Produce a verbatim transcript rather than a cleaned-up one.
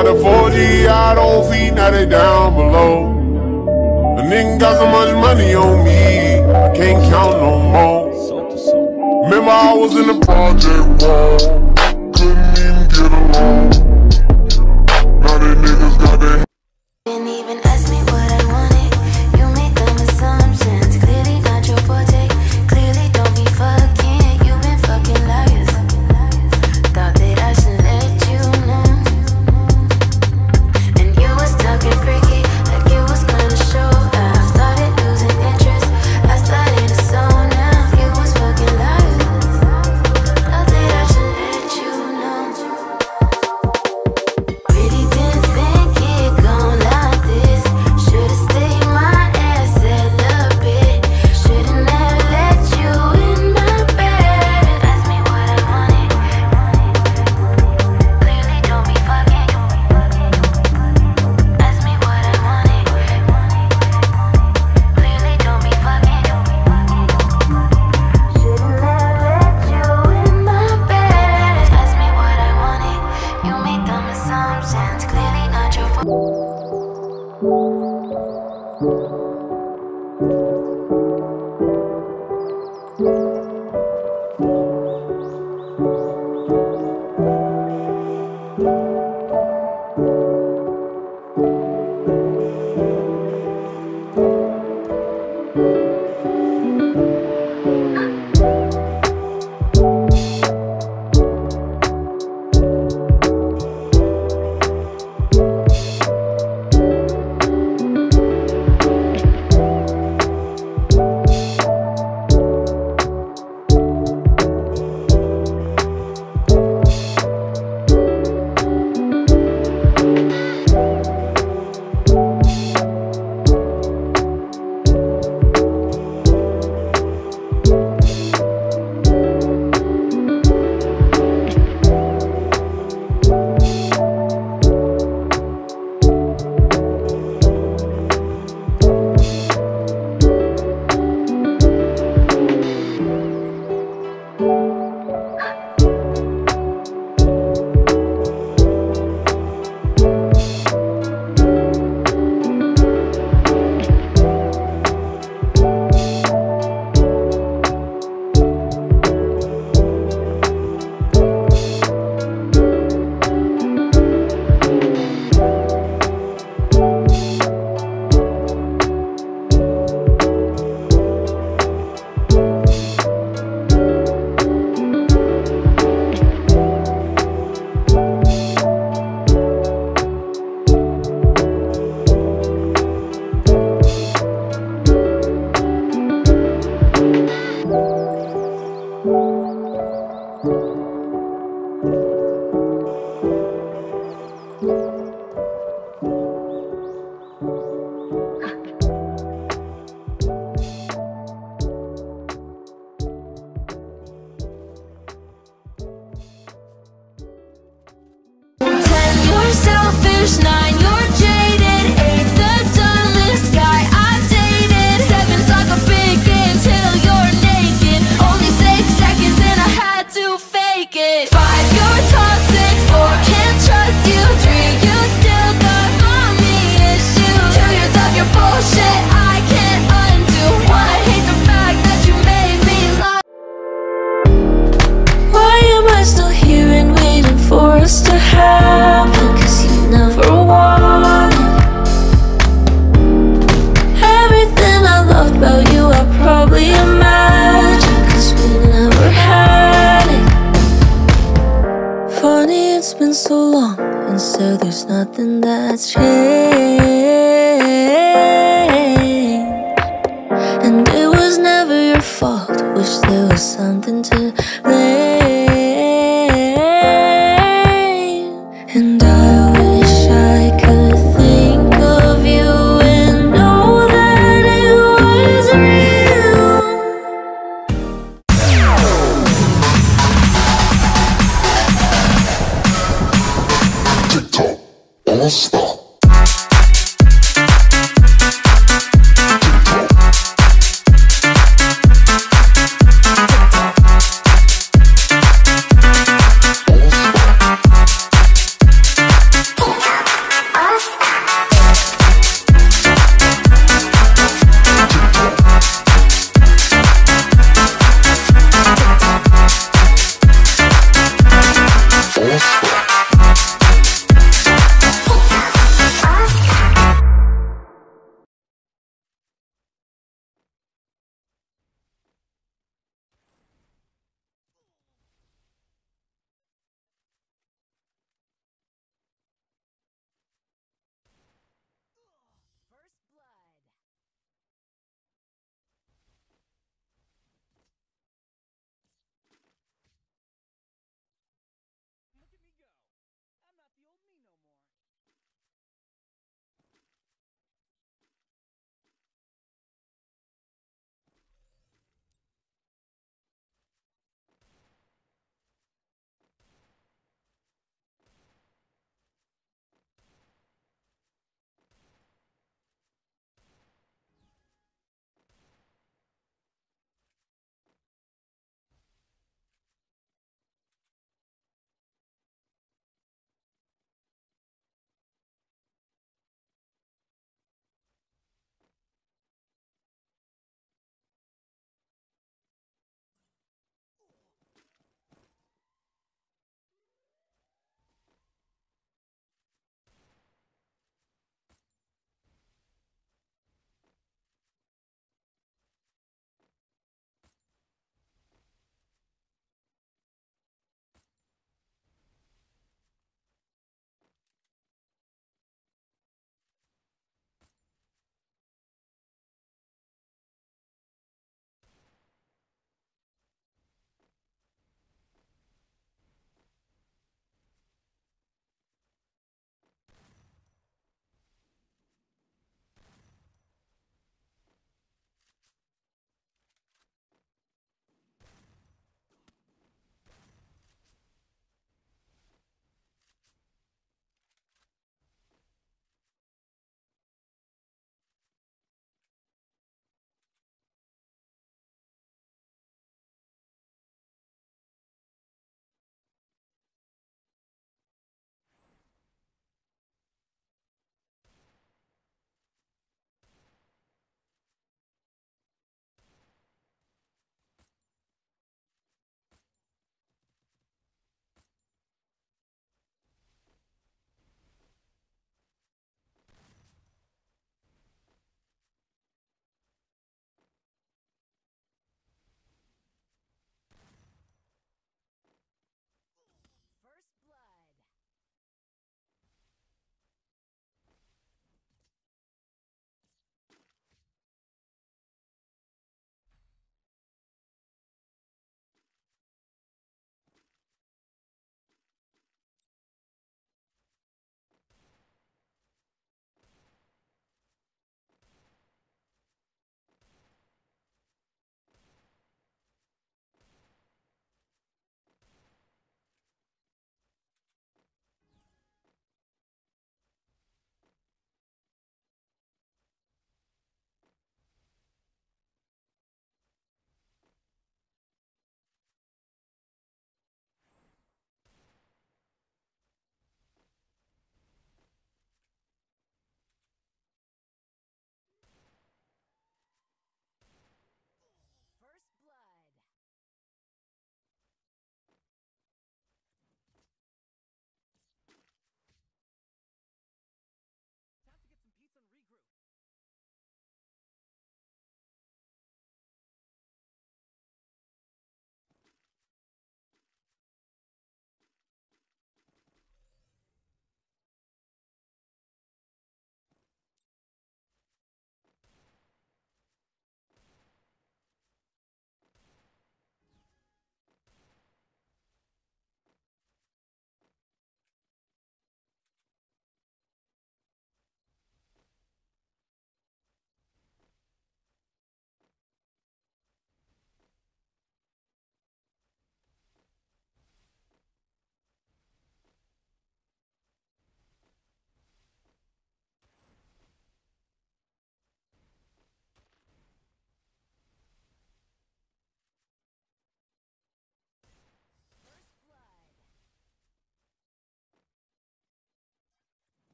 got a four G out on feet, now they down below. A nigga got so much money on me, I can't count no more. Remember I was in the project wall, couldn't even get along. Now they niggas got their Didn't even ask me what I wanted. You made dumb assumptions. Clearly not your forte. Clearly don't be fucking. You've been fucking liars. Thought that I should let you know. And you was talking freaky, like you was gonna show. I started losing interest. I started to zone now. You was fucking liars. Thought that I should let you know. Really didn't think it gon' like this. Should've stayed my ass celibate. Should've never let you in my bed. Ask me what I wanted. Clearly don't be fucking. Ask me what I wanted. Clearly don't be fucking. Should've never let you in my bed. Ask me what I wanted. You made dumb assumptions. Clearly not your fault. Ten, you're selfish. Nine, you're jaded. Eight, the dumbest guy I've dated. Seven's like a big game till you're naked. Only six seconds and I had to fake it. Five, you're toxic. Four, can't trust you. Three, you still got mommy issues. Two years of your bullshit I can't undo. One, I hate the fact that you made me lie. Why am I still here and waiting for us to happen? Cause you never wanted everything I loved about you. I probably imagined, cause we never had it. Funny, it's been so long, and so there's nothing that's changed. And it was never your fault. Wish there was something to blame.